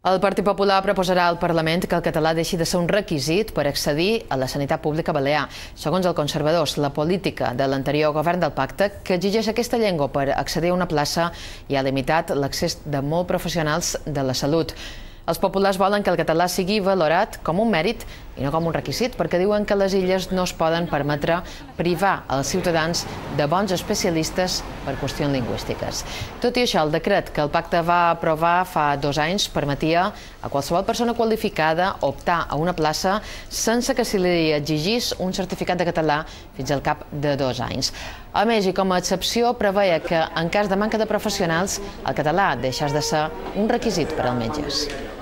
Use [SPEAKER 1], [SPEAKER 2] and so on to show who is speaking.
[SPEAKER 1] El Partit Popular proposarà al Parlament que el català deixi de ser un requisit per accedir a la sanitat pública balear. Segons els conservadors, la política de l'anterior govern del pacte, que exigeix aquesta llengua per accedir a una plaça, i ha limitat l'accés de molts professionals de la salut. Els populars volen que el català sigui valorat com un mèrit i no com un requisit, perquè diuen que les illes no es poden permetre privar els ciutadans de bons especialistes per qüestions lingüístiques. Tot i això, el decret que el pacte va aprovar fa 2 anys permetia a qualsevol persona qualificada optar a una plaça sense que se li exigís un certificat de català fins al cap de 2 anys. A més, i com a excepció, preveia que en cas de manca de professionals, el català deixés de ser un requisit per als metges.